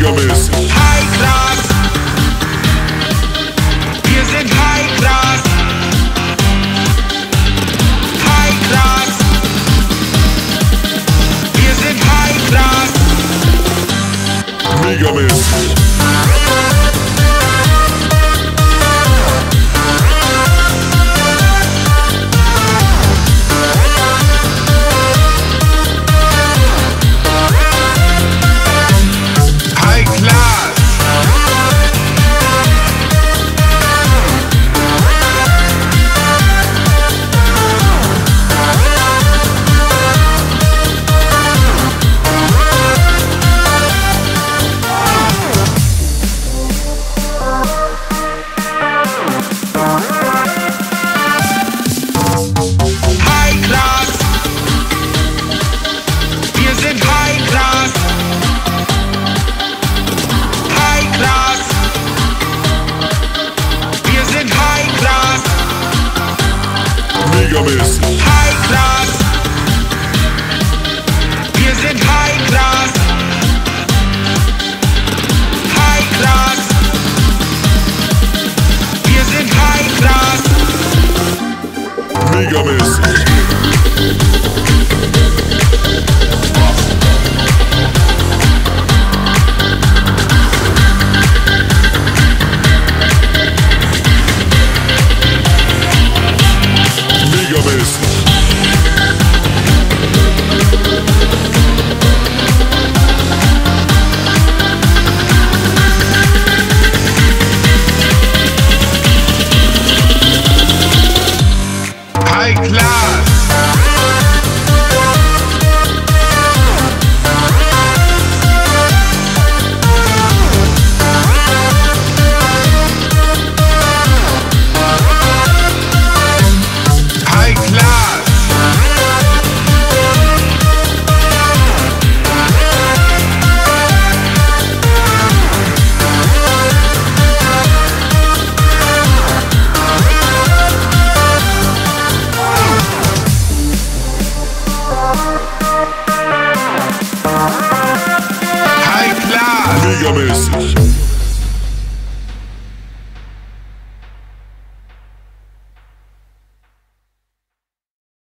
Megamäßig. High Class. Wir sind High Class. High Class. Wir sind High Class. Megamäßig. High Class. High Class. Wir sind High Class. High Class. Wir sind High Class. Megamäßig. High Class. Wir sind High Class. High Class. Wir sind High Class. Megamäßig. Megamäßig. High Class. High Class. High Class. Megamäßig.